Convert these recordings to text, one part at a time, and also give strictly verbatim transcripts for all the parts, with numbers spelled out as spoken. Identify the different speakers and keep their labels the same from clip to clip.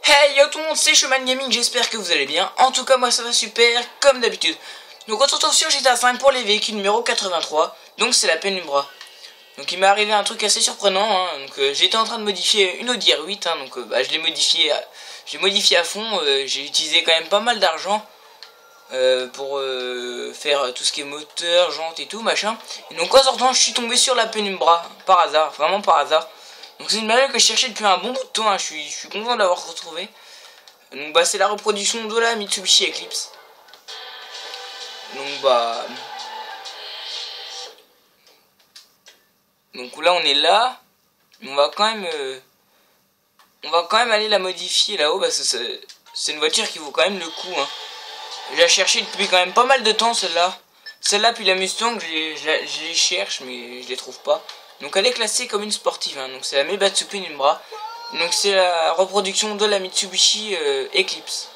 Speaker 1: Hey yo tout le monde, c'est Showman Gaming, j'espère que vous allez bien. En tout cas moi ça va super, comme d'habitude. Donc on se retrouve sur G T A cinq pour les véhicules numéro quatre-vingt-trois. Donc c'est la pénumbra. Donc il m'est arrivé un truc assez surprenant, hein. Donc euh, j'étais en train de modifier une Audi R huit, hein. Donc euh, bah, je l'ai modifié, à... j'ai modifié à fond. euh, J'ai utilisé quand même pas mal d'argent euh, pour euh, faire tout ce qui est moteur, jantes et tout machin. Et donc en sortant je suis tombé sur la pénumbra, par hasard, vraiment par hasard. Donc c'est une bagnole que je cherchais depuis un bon bout de temps, hein. je, suis, je suis content de l'avoir retrouvé. Donc bah c'est la reproduction de la Mitsubishi Eclipse. Donc bah... Donc là on est là. On va quand même... Euh... On va quand même aller la modifier là-haut parce que c'est une voiture qui vaut quand même le coup, hein. Je l'ai cherchée depuis quand même pas mal de temps celle-là. Celle-là puis la Mustang je les, je, je les cherche mais je les trouve pas. Donc elle est classée comme une sportive, hein. Donc c'est la Meibatsu Penumbra. Donc c'est la reproduction de la Mitsubishi euh, Eclipse.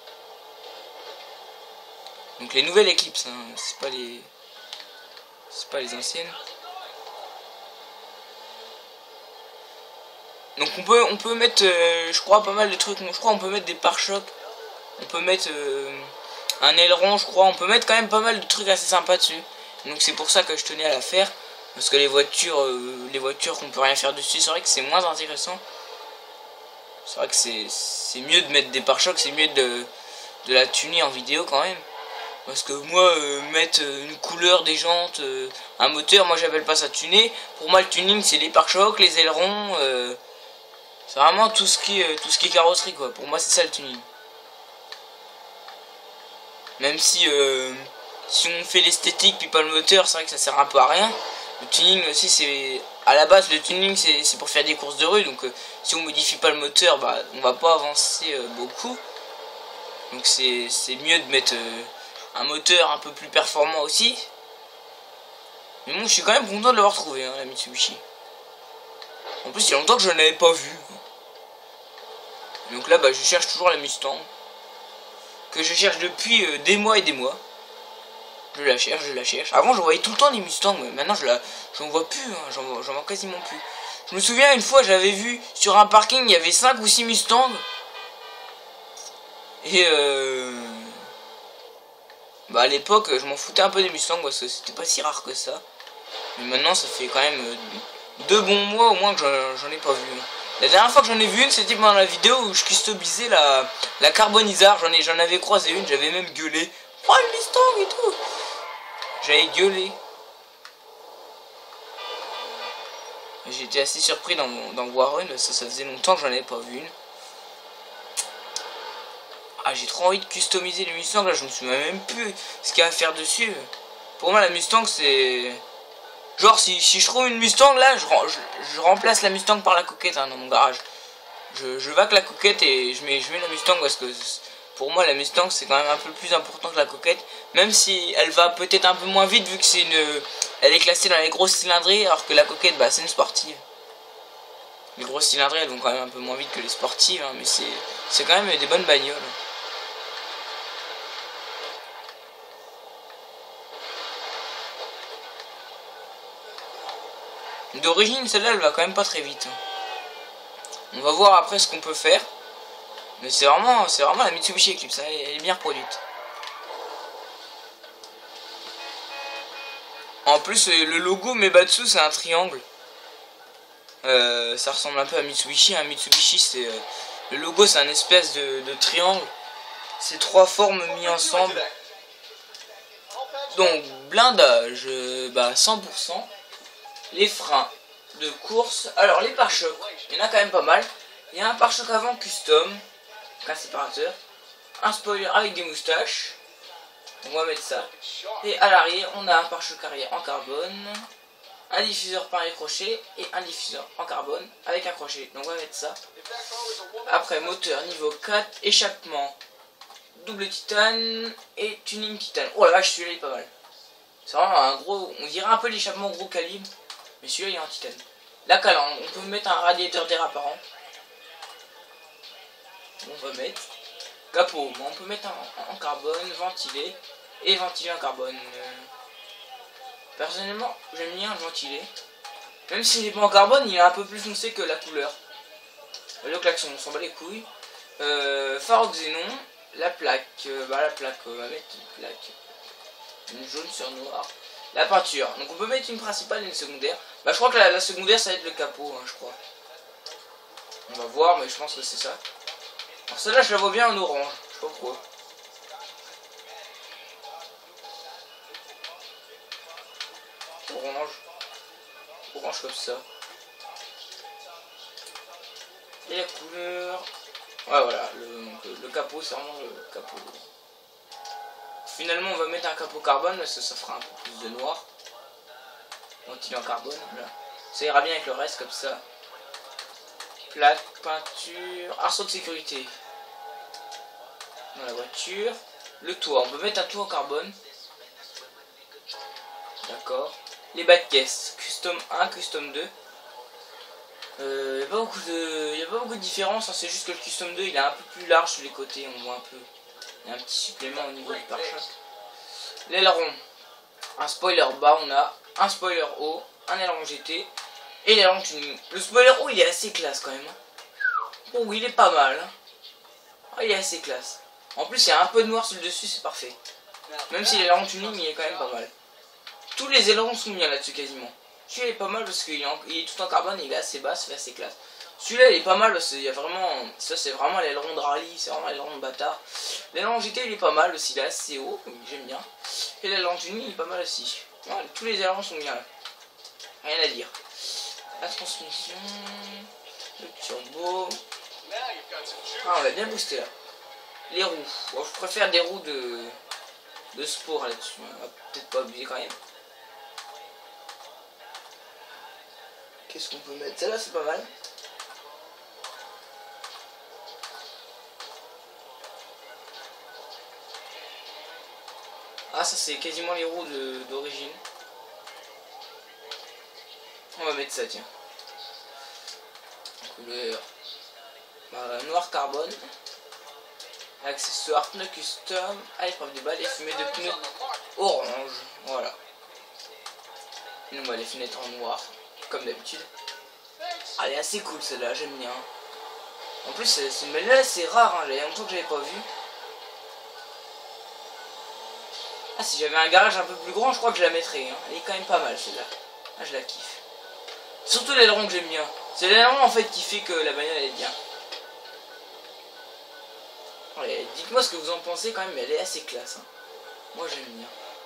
Speaker 1: Donc les nouvelles Eclipse, hein. C'est pas les... C'est pas les anciennes. Donc on peut, on peut mettre, euh, je crois, pas mal de trucs. Je crois on peut mettre des pare-chocs. On peut mettre euh, un aileron, je crois. On peut mettre quand même pas mal de trucs assez sympas dessus. Donc c'est pour ça que je tenais à la faire. Parce que les voitures, euh, les voitures qu'on peut rien faire dessus, c'est vrai que c'est moins intéressant. C'est vrai que c'est mieux de mettre des pare-chocs, c'est mieux de, de la tuner en vidéo quand même. Parce que moi, euh, mettre une couleur, des jantes, euh, un moteur, moi j'appelle pas ça tuner. Pour moi le tuning c'est les pare-chocs, les ailerons, euh, c'est vraiment tout ce qui est, tout ce qui est carrosserie quoi. Pour moi c'est ça le tuning. Même si, euh, si on fait l'esthétique puis pas le moteur, c'est vrai que ça sert un peu à rien. Le tuning aussi c'est... À la base le tuning c'est pour faire des courses de rue. Donc euh, si on modifie pas le moteur, bah, on va pas avancer euh, beaucoup. Donc c'est mieux de mettre euh, un moteur un peu plus performant aussi. Mais bon je suis quand même content de l'avoir trouvé, hein, la Mitsubishi. En plus il y a longtemps que je ne l'avais pas vue. Donc là bah, je cherche toujours la Mustang. Que je cherche depuis euh, des mois et des mois. Je la cherche, je la cherche. Avant je voyais tout le temps les Mustangs, mais maintenant je la, j'en vois plus, hein, j'en vois, vois quasiment plus. Je me souviens une fois j'avais vu sur un parking il y avait cinq ou six Mustangs. Et euh... bah à l'époque je m'en foutais un peu des Mustangs parce que c'était pas si rare que ça. Mais maintenant ça fait quand même euh, deux bons mois au moins que j'en ai pas vu. La dernière fois que j'en ai vu une c'était pendant la vidéo où je customisais la, la Carbonisar. J'en j'en avais croisé une, j'avais même gueulé. Oh une Mustang et tout. J'avais gueulé. J'étais assez surpris d'en voir une, ça, ça faisait longtemps que j'en avais pas vu une. Ah j'ai trop envie de customiser les Mustang, là je me souviens même plus ce qu'il y a à faire dessus. Pour moi la Mustang c'est... Genre si, si je trouve une Mustang là, je, je, je remplace la Mustang par la coquette, hein, dans mon garage. Je, je vaque la coquette et je mets, je mets la Mustang parce que... Pour moi la Mustang c'est quand même un peu plus important que la coquette. Même si elle va peut-être un peu moins vite vu que c'est une... Elle est classée dans les grosses cylindrées alors que la coquette bah c'est une sportive. Les grosses cylindrées elles vont quand même un peu moins vite que les sportives, hein, mais c'est quand même des bonnes bagnoles. D'origine celle-là elle va quand même pas très vite. On va voir après ce qu'on peut faire. Mais c'est vraiment, c'est vraiment la Mitsubishi Eclipse, elle, elle est bien reproduite. En plus, le logo Meibatsu, c'est un triangle. Euh, ça ressemble un peu à Mitsubishi. Hein. Mitsubishi, c'est euh, le logo, c'est un espèce de, de triangle. C'est trois formes mis ensemble. Donc, blindage, bah cent pour cent. Les freins de course. Alors, les pare-chocs, il y en a quand même pas mal. Il y a un pare-choc avant custom. Un séparateur, un spoiler avec des moustaches, on va mettre ça, et à l'arrière on a un pare-choc arrière en carbone, un diffuseur pareil crochet et un diffuseur en carbone avec un crochet, donc on va mettre ça. Après moteur niveau quatre, échappement double titane et tuning titane. Oh la vache, celui-là il est pas mal, c'est vraiment un gros, on dirait un peu l'échappement gros calibre, mais celui-là il est en titane. La calandre, on peut mettre un radiateur d'air apparent. On va mettre capot, bon, on peut mettre en, en carbone, ventilé et ventilé en carbone. Euh, personnellement, j'aime bien le ventilé. Même s'il n'est pas en carbone, il est un peu plus foncé que la couleur. Le klaxon, on s'en bat les couilles. Euh, phare xénon, la plaque, euh, bah la plaque, on va mettre une plaque, une jaune sur noir. La peinture, donc on peut mettre une principale et une secondaire. Bah je crois que la, la secondaire ça va être le capot, hein, je crois. On va voir, mais je pense que c'est ça. Alors celle-là je la vois bien en orange, je sais pas pourquoi. Orange, orange comme ça. Et la couleur, ouais voilà, le, le capot c'est vraiment le capot. Finalement on va mettre un capot carbone parce que ça fera un peu plus de noir. Continue en carbone, voilà. Ça ira bien avec le reste comme ça. Plaque, peinture, arceau de sécurité. Dans la voiture. Le toit, on peut mettre un toit en carbone. D'accord. Les bas de caisse, custom un, custom deux. Il euh, n'y a pas beaucoup de, y a pas beaucoup de différence, hein, c'est juste que le custom deux il est un peu plus large sur les côtés, on voit un peu. Il y a un petit supplément au niveau du pare-choc. L'aileron, un spoiler bas, on a un spoiler haut, un aileron G T et l'aileron tuning. Le spoiler haut il est assez classe quand même. Bon oui il est pas mal. Hein. Oh, il est assez classe. En plus il y a un peu de noir sur le dessus, c'est parfait. Même si l'aileron tuning il est quand même pas mal. Tous les ailerons sont bien là-dessus quasiment. Celui-là est pas mal parce qu'il est, est tout en carbone, il est assez bas, c'est assez classe. Celui-là il est pas mal parce qu'il y a vraiment, ça c'est vraiment l'aileron de rallye, c'est vraiment l'aileron de bâtard. L'aileron G T il est pas mal aussi, il est assez haut, j'aime bien. Et l'aileron tuning il est pas mal aussi. Ouais, tous les ailerons sont bien là. Rien à dire. La transmission, le turbo. Ah on l'a bien boosté là. Les roues, bon, je préfère des roues de, de sport là-dessus, on va peut-être pas abuser quand même. Qu'est-ce qu'on peut mettre? Celle-là c'est pas mal. Ah ça c'est quasiment les roues d'origine. On va mettre ça tiens. Couleur bah, noir carbone. Accessoires pneus custom. À l'épreuve de balle et fumée de pneus orange. Voilà. Et on va les fenêtres en noir. Comme d'habitude. Ah, elle est assez cool celle-là, j'aime bien. En plus, c'est une belle, c'est rare, hein, il y a longtemps que j'avais pas vu. Ah, si j'avais un garage un peu plus grand, je crois que je la mettrais. Hein. Elle est quand même pas mal celle-là. Ah, je la kiffe. Surtout l'aileron que j'aime bien. C'est l'aileron en fait qui fait que la bagnole elle est bien. Ouais, dites-moi ce que vous en pensez quand même, mais elle est assez classe. Hein. Moi j'aime bien.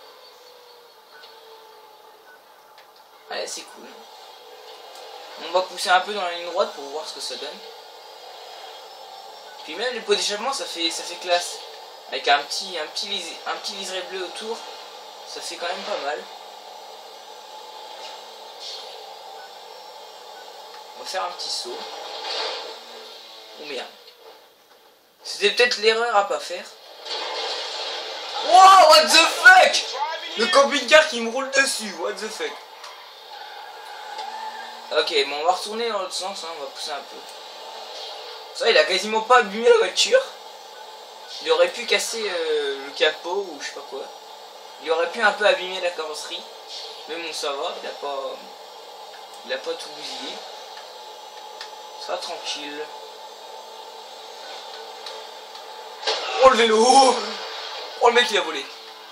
Speaker 1: Ouais, c'est cool. On va pousser un peu dans la ligne droite pour voir ce que ça donne. Puis même les pots d'échappement ça fait ça fait classe. Avec un petit un petit lis, un petit liseré bleu autour, ça fait quand même pas mal. On va faire un petit saut. Oh merde. C'était peut-être l'erreur à pas faire. Wow, what the fuck! Le camping-car qui me roule dessus, what the fuck. Ok, bon, on va retourner dans l'autre sens, hein, on va pousser un peu. Ça, il a quasiment pas abîmé la voiture. Il aurait pu casser euh, le capot ou je sais pas quoi. Il aurait pu un peu abîmer la carrosserie. Mais bon, ça va, il a pas, il a pas tout bousillé. Ça va tranquille. Oh le vélo! Oh le mec il a volé.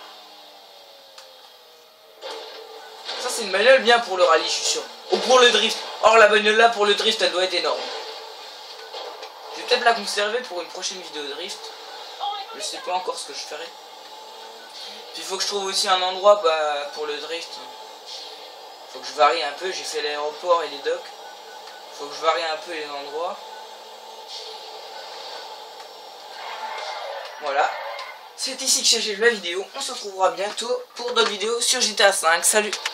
Speaker 1: Ça c'est une bagnole bien pour le rallye, je suis sûr. Ou pour le drift. Or la bagnole là pour le drift elle doit être énorme. Je vais peut-être la conserver pour une prochaine vidéo de drift. Je sais pas encore ce que je ferai. Puis il faut que je trouve aussi un endroit bah, pour le drift. Faut que je varie un peu, j'ai fait l'aéroport et les docks. Faut que je varie un peu les endroits. Voilà. C'est ici que j'ai la vidéo. On se retrouvera bientôt pour d'autres vidéos sur G T A cinq. Salut!